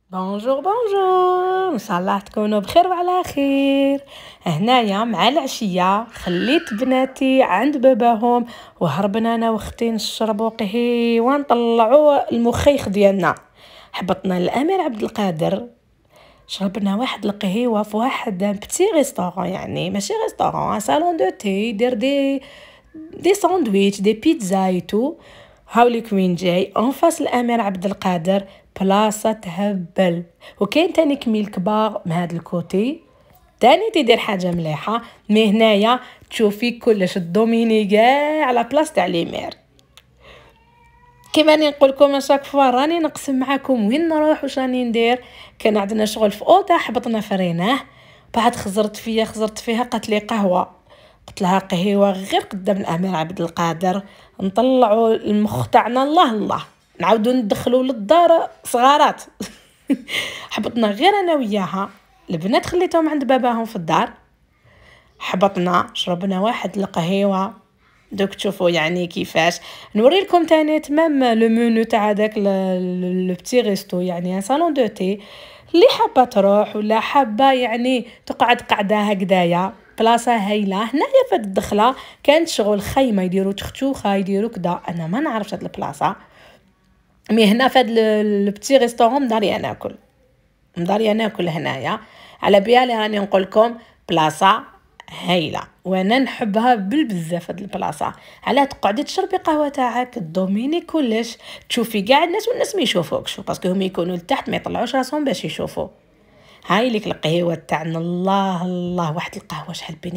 بونجور بونجور، ان شاء الله تكونوا بخير وعلى خير. هنايا مع العشيه خليت بناتي عند باباهم وهربنا انا واختي نشربوا قهيوه ونطلعوا المخيخ ديالنا. حبطنا للامير عبد القادر، شربنا واحد القهيوه في واحد بتي ريستورون، يعني ماشي ريستورون، صالون دو تي يدير دي ساندويتش دي بيتزا ايتو. هاوليك وين جاي اون فاس الامير عبد القادر، بلاصه تهبل. وكاين تاني كميل كبار من هذا الكوتي تاني تيدير حاجه مليحه. مي هنايا تشوفي كلش الدوميني كاع على بلاصه تاع ليمير. كيما راني نقول لكم اشاك فوا راني نقسم معاكم وين نروح واش راني ندير. كان عندنا شغل في اوطا، حبطنا فريناه، بعد خزرت فيها قالت لي قهوه، قلت لها قهوه غير قدام الامير عبد القادر. نطلعوا المخ تاعنا الله الله، نعاودوا ندخلوا للدار صغارات. حبطنا غير انا وياها، البنات خليتهم عند باباهم في الدار، حبطنا شربنا واحد القهيوه. دوك تشوفوا يعني كيفاش نوري لكم تاني تمام لو منو تاع داك لو بتي ريستو، يعني صالون دو تي. اللي حابه تروح ولا حابه يعني تقعد قعده هكذايا، بلاصه هايله. هنايا فهاد الدخله كانت شغل خيمه يديروا تختوخه يديروا كدا، انا ما نعرفش هاد البلاصه. مي هنا فهاد البتي ريستورون مداري ناكل هنايا، على بالي راني نقول لكم بلاصه هايله وانا نحبها بالبزاف هاد البلاصه. علاه تقعدي تشربي قهوه تاعك تضميني كلش، تشوفي كاع الناس والناس ما يشوفوكش باسكو هم يكونوا لتحت ما يطلعوش راسهم باش يشوفوا. هاي ليك القهوه تاعنا، الله الله، واحد القهوه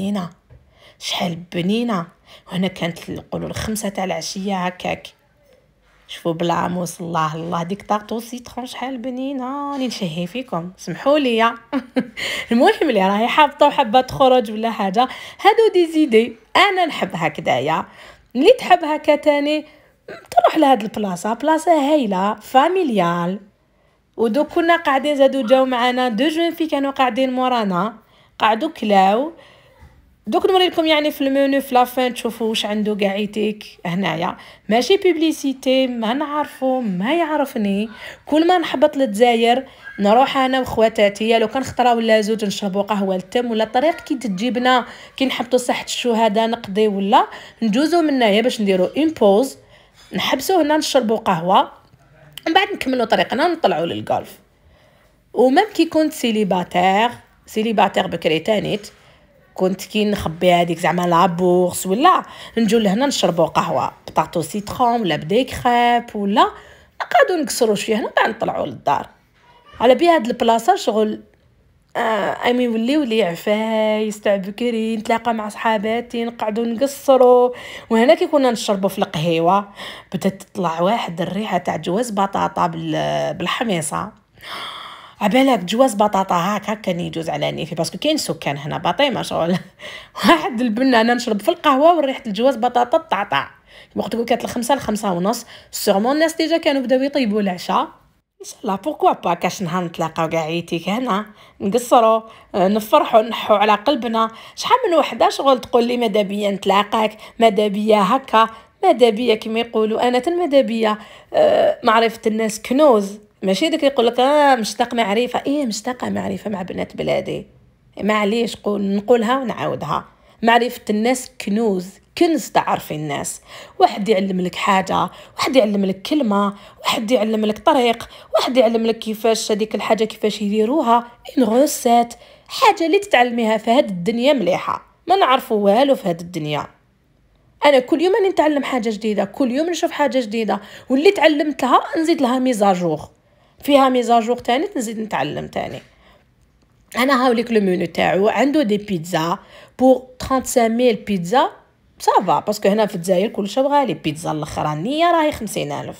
شحال بنينه. وهنا كانت نقولوا الخمسة تاع العشيه هكاك، شوفوا بالعاموس، الله الله، ديك طاطو سيترون شحال بنينه. راني نشهي فيكم سمحوا لي. المهم اللي راهي حابه وحابه تخرج ولا حاجه، هادو دي زيدي، انا نحب هكذايا. اللي تحب هكا تاني تروح لهاد البلاصه، بلاصه هايله فاميليال. ودو كنا قاعدين زادو جاو معنا دو جون في كانوا قاعدين مورانا، قعدوا كلاو. دوك نوري لكم يعني في المنيو في لافين تشوفوا واش عنده قاعيتك هنايا. ماشي بيبليسيتي، ما نعرفو ما يعرفني. كل ما نحبط للجزائر نروح انا وخواتاتي، لو كان خطره ولا زوج نشربوا قهوه التم ولا الطريق كي تجيبنا، كي نحبطوا صحه الشهداء نقضي ولا نجوزوا منايا باش نديروا امبوز، نحبسوا هنا نشربوا قهوه، من بعد نكملوا طريقنا ونطلعوا للغولف. ومام كي كنت سيليباتير بكري تانيت، كنت كي نخبي هذيك زعما لابورس ولا نجو لهنا نشربوا قهوه بطاطو سيترون ولا بدي كريب، ولا نقعدوا نكسروا شويه هنا بعد نطلعوا للدار. على بها هاد البلاصه شغل امي ولي عفايس تاع بكري، نتلاقى مع صحاباتي نقعدوا نقصروا. وهنا كي كنا نشربوا في القهيوه بدات تطلع واحد الريحه تاع جواز بطاطا بالحميصه. عبالك جواز بطاطا هكا كان يجوز على نيفي باسكو كاين سكان هنا باطيمه شغل. واحد البنه انا نشرب في القهوه وريحه الجواز بطاطا طعطع. وقت قلت كانت الخمسة لخمسة ونص، سيغمون الناس ديجا كانوا بداو يطيبوا العشاء. ان شاء الله بوركوا با كاش نهار نتلاقاو كاع عيتيك هنا نقصروا، نفرحوا نحوا على قلبنا. شحال من وحده شغل تقول لي ماذا بيا نتلاقاك، ماذا بيا هكا، ماذا بيا كيما يقولوا انا ماذا بيا. معرفه الناس كنوز، ماشي داك يقول لك مشتاق معرفه، ايه مشتاقه معرفه مع بنات بلادي. معليش نقولها ونعاودها، معرفه الناس كنز تعرفي الناس. واحد يعلم لك حاجه، واحد يعلم لك كلمه، واحد يعلم لك طريق، واحد يعلم لك كيفاش هذيك الحاجه كيفاش يديروها، ان غوسات، حاجه اللي تتعلميها في هذه الدنيا مليحه. ما نعرفوا والو في هذه الدنيا. انا كل يوم راني نتعلم حاجه جديده، كل يوم نشوف حاجه جديده، واللي تعلمتها نزيد لها ميزاجور، فيها ميزاجور تاني نزيد نتعلم تاني. انا هاوليك لو منيو تاعو، عنده دي بيتزا بور 35000 بيتزا صافا، باسكو هنا في الجزائر كلشي غالي. بيتزا الاخرانيه راهي 50000.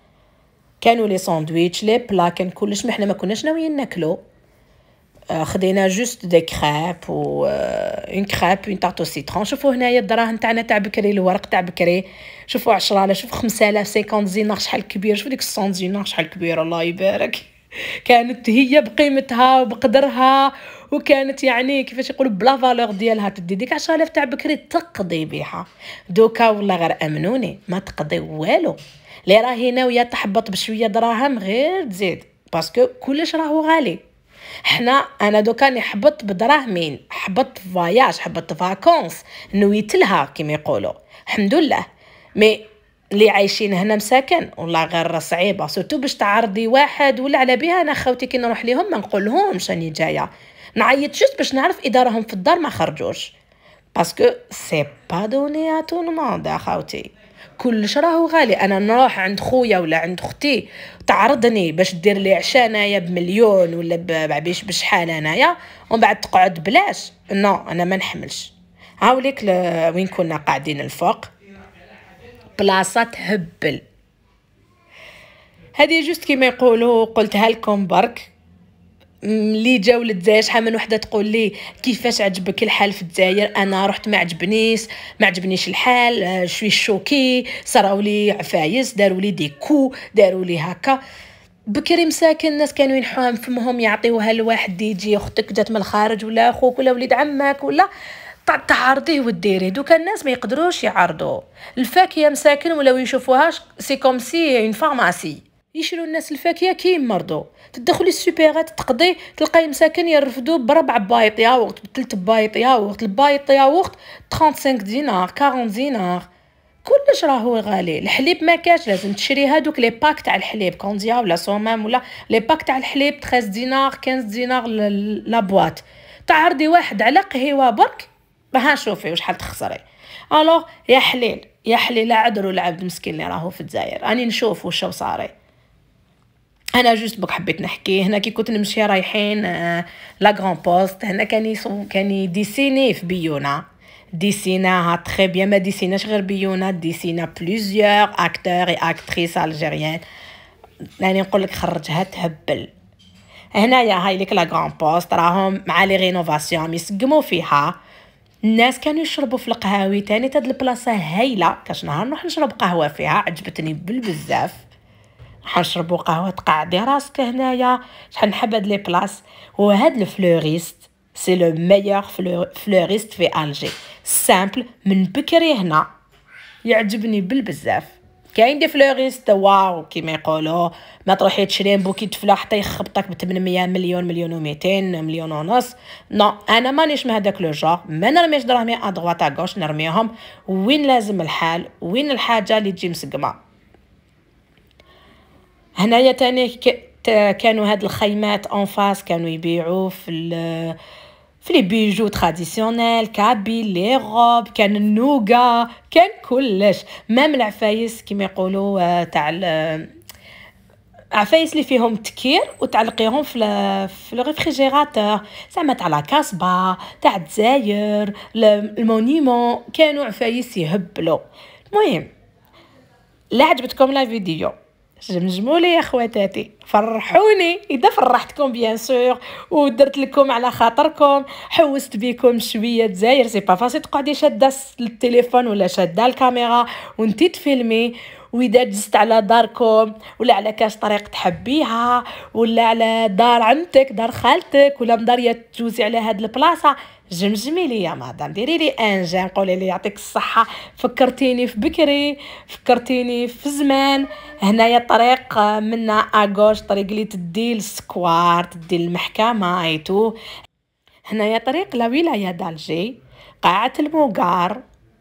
كانوا لي ساندويتش لي بلا كان كلش، ما حنا ما كناش ناويين ناكلو. خدينا جوست دي كريب و اون كريب اون طارتو سيترون. شوفوا هنايا الدراهم تاعنا تاع بكري، الورق تاع بكري، شوفوا 10 لا شوف 5000 50 زينار شحال كبير، شوف ديك 100 زينار شحال كبير، الله يبارك. كانت هي بقيمتها وبقدرها، وكانت يعني كيفاش يقولوا بلا فالور ديالها. تدي ديك 10000 تاع بكري تقضي بها. دوكا والله غير امنوني ما تقضي والو. اللي راهي ناويه تحبط بشويه دراهم غير تزيد باسكو كلش راهو غالي. انا دوكا نحبط بدراهمين، حبط فواياج، حبط فاكونس، نويت لها كيما يقولوا الحمد لله. مي اللي عايشين هنا مساكن والله غير صعيبه، سورتو باش تعرضي واحد ولا على بها. انا خوتي كي نروح ليهم ما نقولهمش راني جايه، نعيط جوست باش نعرف اذا راهم في الدار ما خرجوش، باسكو سي با دوني ا تو الموند اخوتي، كلش راهو غالي. انا نروح عند خويا ولا عند اختي تعرضني باش دير لي عشاء انايا بمليون ولا بشحال انايا، ومن بعد تقعد بلاش، نو انا ما نحملش. هاوليك وين كنا قاعدين الفوق بلاصه تهبل، هذه جوست كيما يقولوا قلتها لكم برك. اللي جاو للجزائر شحال من وحده تقول لي كيفاش عجبك الحال في الجزائر، انا رحت ما عجبنيش الحال، شوي شوكي، صراو لي عفايس، داروا لي ديكو، داروا لي هكا. بكري مساكن الناس كانوا ينحوها فمهم يعطيوها لواحد يجي اختك جات من الخارج ولا اخوك ولا وليد عمك ولا تعرضيه وديريه. دوكا الناس ما يقدروش يعرضوا الفاكهه مساكن ولا يشوفوهاش سي كوم سي اون فارماسي، يشرو الناس الفاكهه كي يمرضوا. تدخلي السوبيرات تقضي تلقاي مساكن يرفدوا بربع بايط ياغورت، بثلث بايط ياغورت، البايط ياغورت 35 دينار 40 دينار، كلش راهو غالي. الحليب ما كاش، لازم تشري هادوك لي باك تاع الحليب كونديا ولا صومام ولا لي باك تاع الحليب 13 دينار 15 دينار لا بواط. تعرضي واحد على قهوه برك ها شوفي وشحال تخسري. الوغ يا حليل يا حليل، عذروا العبد مسكين اللي راهو في الجزائر، راني نشوف واش صاري. انا جوست بك حبيت نحكي. هنا كي كنت نمشي رايحين لا غران بوست، هنا كان يديسيني في بيونا، ديسيناها تري بيان، ما ديسيناش غير بيونا، ديسينا بليزيور اكتور اي اكتريس الجيريان، يعني نقول لك خرجها تهبل. هنايا هاي ليك لا غران بوست راهم مع لي رينوفاسيون يسقموا فيها. الناس كانوا يشربوا في القهاوي تاني، هاد البلاصه هايله، كاش نهار نروح نشرب قهوه فيها عجبتني بالبزاف. نشربوا قهوه تقعدي راسك هنايا، شحال نحب هاد لي بلاص. وهاد الفلوريست سي لو ميور فلوريست في الجي، سامبل من بكري هنا يعجبني بالبزاف. كاين دي فلوريست واو كيما يقولوا ما تروحي تشري بوكيت فلا حتى يخبطك ب 800 مليون، مليون و200 مليون ونص. نو انا مانيش من هذاك لو جور، ما نرميش دراهمي ا دغوات ا غوش، نرميهم وين لازم الحال، وين الحاجه اللي تجي مسقمه. هنايا تاني كانوا هاد الخيمات اون فاس كانوا يبيعوا في لي بيجو تراديسيونيل كابيل، لي غوب، كان النوغا، كان كلش، مام العفايس كيما يقولوا تاع عفايس اللي فيهم تكير وتعلقيهم في الريفريجيراتور، زعما تاع لا كاسبا تاع الجزائر المونيمون، كانوا عفايس يهبلوا. المهم لا عجبتكم لا فيديو جمجموا لي يا خواتاتي، فرحوني اذا فرحتكم بيان سور، ودرت لكم على خاطركم، حوست بكم شويه. دزاير سي با فاسي تقعدي شاده التليفون ولا شاده الكاميرا وانتي تفيلمي، واذا جزت على داركم ولا على كاش طريق تحبيها ولا على دار عمتك دار خالتك ولا مداريه تجوزي على هاد البلاصه، جمجمي لي يا مدام، ديري لي انجام، قولي لي يعطيك الصحه، فكرتيني في بكري، فكرتيني في زمان. هنايا الطريق منا اغوش، طريق اللي تدي للسكوار تدي للمحكمه ايتو. هنايا طريق لا ولايه دالجي، قاعه الموغار.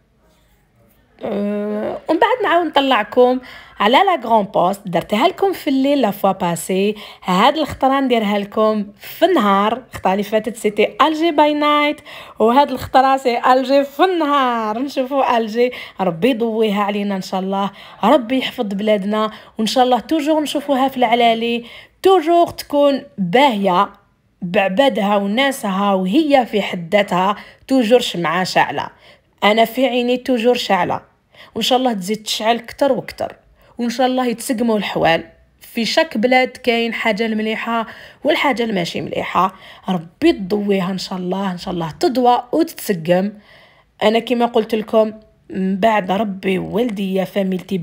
ومن بعد نعاود نطلعكم على لا غران بوست، درتها لكم في الليل لا فوا باسي، هاد الخطره نديرها لكم في النهار. الخطره اللي فاتت سيتي الجي باي نايت، وهاد الخطره سي الجي في النهار. نشوفوا الجي، ربي يضويها علينا ان شاء الله، ربي يحفظ بلادنا، وان شاء الله توجور نشوفوها في العلالي، توجور تكون باهيه بعبادها وناسها، وهي في حدتها توجور شمعة شعلة. انا في عيني توجور شعلة، وان شاء الله تزيد تشعل كتر وكتر، وان شاء الله يتسقموا الحوال. في شك بلاد كاين حاجه المليحه والحاجه الماشي مليحه، ربي تضويها ان شاء الله، ان شاء الله تضوى وتتسقم. انا كما قلت لكم من بعد ربي والدي يا فاميلتي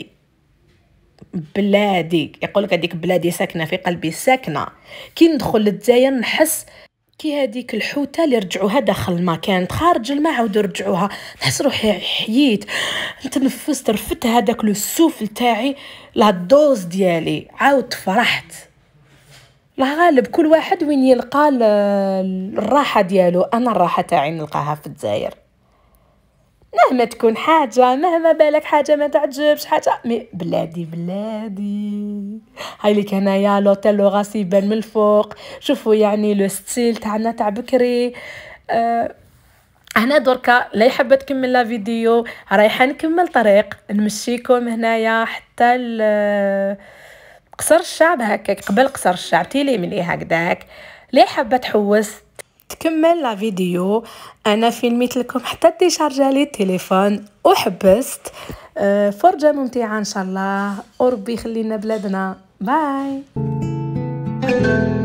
بلادي يقول لك هذيك بلادي ساكنه في قلبي، ساكنه. كي ندخل للجزائر نحس كي هذيك الحوته اللي رجعوها داخل الماء، كانت خارج الماء عاودوا رجعوها، نحس روحي حييت، نتنفس، رفدت هذاك لو السوفل تاعي، لا دوز ديالي، عاود فرحت. الله غالب كل واحد وين يلقى الراحة ديالو. أنا الراحة تاعي نلقاها في الجزائر، مهما تكون حاجة، مهما بالك حاجة ما تعجبش حاجة، مي بلادي بلادي. هاي ليك هنايا لوتيل لو غاسي يبان من الفوق، شوفوا يعني لو ستيل تاعنا تاع بكري. هنا دركا لا يحب تكمل لا فيديو، رايحه نكمل طريق نمشيكم هنايا حتى قصر الشعب. هكاك قبل قصر الشعب تيلي ملي هكذاك. لي حابه تحوس تكمل لا فيديو، انا فيلميت لكم حتى تيشارجا لي التليفون وحبست. فرجه ممتعه ان شاء الله، وربي يخلينا بلادنا. باي.